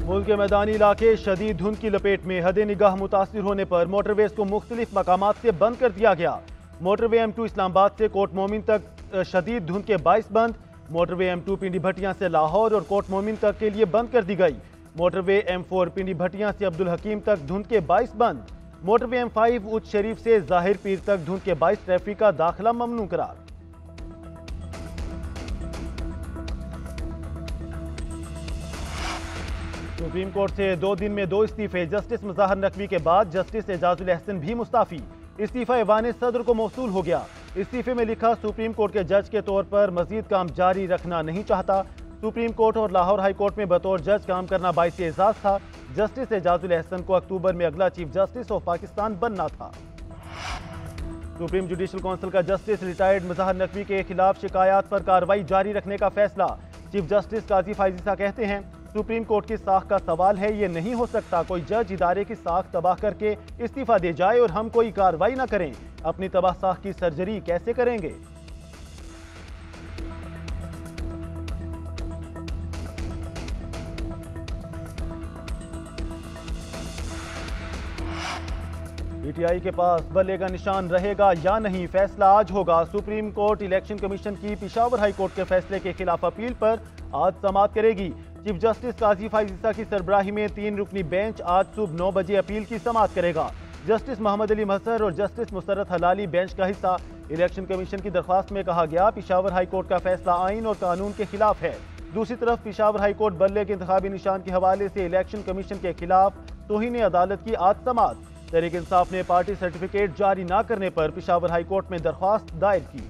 मुल्क के मैदानी इलाके शदीद धुंध की लपेट में। हद निगाह मुतासिर होने पर मोटरवेज को मुख्तलिफ मकामात से बंद कर दिया गया। मोटरवे M2 इस्लामाबाद से कोट मोमिन तक शदीद धुंध के बाइस बंद। मोटरवे M2 पिंडी भटियां से लाहौर और कोट मोमिन तक के लिए बंद कर दी गई। मोटरवे M4 पिंडी भटियां से अब्दुल हकीम तक धुंध के 22 बंद। मोटरवे M5 उच्च शरीफ से जाहिर पीर तक धुंध के 22 ट्रैफिक का दाखिला ममनू करार। सुप्रीम कोर्ट से 2 दिन में 2 इस्तीफे। जस्टिस मुज़ाहर नकवी के बाद जस्टिस एजाजुल अहसन भी मुस्ताफी। इस्तीफा ऐवान सदर को मौसूल हो गया। इस्तीफे में लिखा, सुप्रीम कोर्ट के जज के तौर पर मजीद काम जारी रखना नहीं चाहता। सुप्रीम कोर्ट और लाहौर हाई कोर्ट में बतौर जज काम करना बाइस एजाज था। जस्टिस एजाजुल अहसन को अक्टूबर में अगला चीफ जस्टिस ऑफ पाकिस्तान बनना था। सुप्रीम जुडिशल काउंसिल का जस्टिस रिटायर्ड मुज़ाहर नकवी के खिलाफ शिकायत पर कार्रवाई जारी रखने का फैसला। चीफ जस्टिस काजी फायजीसा कहते हैं, सुप्रीम कोर्ट की साख का सवाल है। ये नहीं हो सकता कोई जज इदारे की साख तबाह करके इस्तीफा दे जाए और हम कोई कार्रवाई ना करें। अपनी तबाह साख की सर्जरी कैसे करेंगे? पीटीआई के पास बल्ले का निशान रहेगा या नहीं, फैसला आज होगा। सुप्रीम कोर्ट इलेक्शन कमीशन की पेशावर हाई कोर्ट के फैसले के खिलाफ अपील पर आज समाअत करेगी। चीफ जस्टिस काजी फायजीसा की सरबराही में 3 रुकनी बेंच आज सुबह 9 बजे अपील की समाअत करेगा। जस्टिस मोहम्मद अली महसर और जस्टिस मुसर्रत हलाली बेंच का हिस्सा। इलेक्शन कमीशन की दरख्वास्त में कहा गया, पेशावर हाई कोर्ट का फैसला आइन और कानून के खिलाफ है। दूसरी तरफ पेशावर हाई कोर्ट बल्ले के इंतखाबी निशान के हवाले से इलेक्शन कमीशन के खिलाफ तौहीन अदालत की आज समाअत। तहरीक इंसाफ ने पार्टी सर्टिफिकेट जारी न करने पर पेशावर हाई कोर्ट में दरख्वास्त दायर की।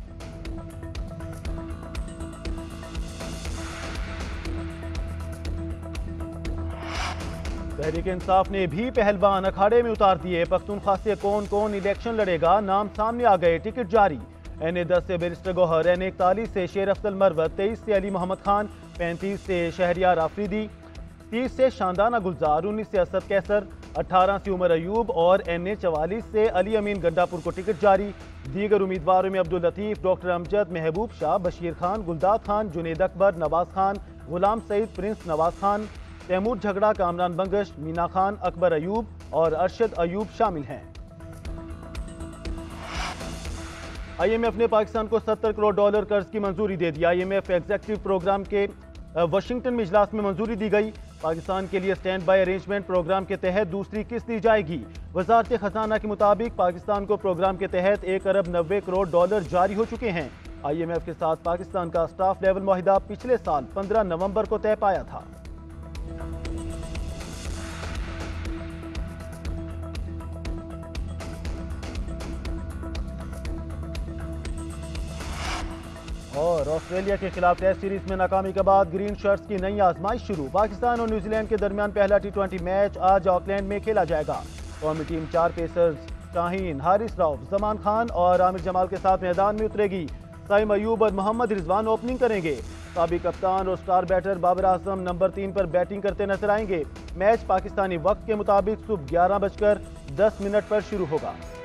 तहरीक इंसाफ ने भी पहलवान अखाड़े में उतार दिए। पख्तूनख्वा से कौन कौन इलेक्शन लड़ेगा, नाम सामने आ गए, टिकट जारी। NA10 से बैरिस्टर गौहर, NA41 से शेर अफजल मरवत, 23 से अली मोहम्मद खान, 35 से शहरियार आफरीदी, 30 से शानदाना गुलजार, 19 से असद कैसर, 18 से उमर अयूब और NA44 से अली अमीन गंडापुर को टिकट जारी। दीगर उम्मीदवारों में अब्दुल लतीफ, डॉक्टर अमजद, महबूब शाह, बशीर खान, गुलदाद खान, जुनेद अकबर, नवाज खान, गुलाम सईद, प्रिंस नवाज खान, तैमूर झगड़ा, कामरान बंगश, मीना खान, अकबर अयूब और अरशद अयूब शामिल हैं। IMF ने पाकिस्तान को $70 करोड़ कर्ज की मंजूरी दे दी। IMF एग्जीक्यूटिव प्रोग्राम के वाशिंगटन में इजलास में मंजूरी दी गई। पाकिस्तान के लिए स्टैंड बाय अरेंजमेंट प्रोग्राम के तहत दूसरी किस्त दी जाएगी। वजारत खजाना के मुताबिक पाकिस्तान को प्रोग्राम के तहत $1 अरब 90 करोड़ जारी हो चुके हैं। IMF के साथ पाकिस्तान का स्टाफ लेवल मुआहिदा पिछले साल 15 नवंबर को तय पाया था। और ऑस्ट्रेलिया के खिलाफ टेस्ट सीरीज में नाकामी के बाद ग्रीन शर्ट्स की नई आजमाइश शुरू। पाकिस्तान और न्यूजीलैंड के दरमियान पहला T20 मैच आज ऑकलैंड में खेला जाएगा। कौमी टीम 4 पेसर्स शाहीन, हारिस रऊफ, जमान खान और आमिर जमाल के साथ मैदान में उतरेगी। साइम अयूब और मोहम्मद रिजवान ओपनिंग करेंगे। साबिक कप्तान और star batter Babar Azam number 3 पर बैटिंग करते नजर आएंगे। मैच पाकिस्तानी वक्त के मुताबिक सुबह 11:10 पर शुरू होगा।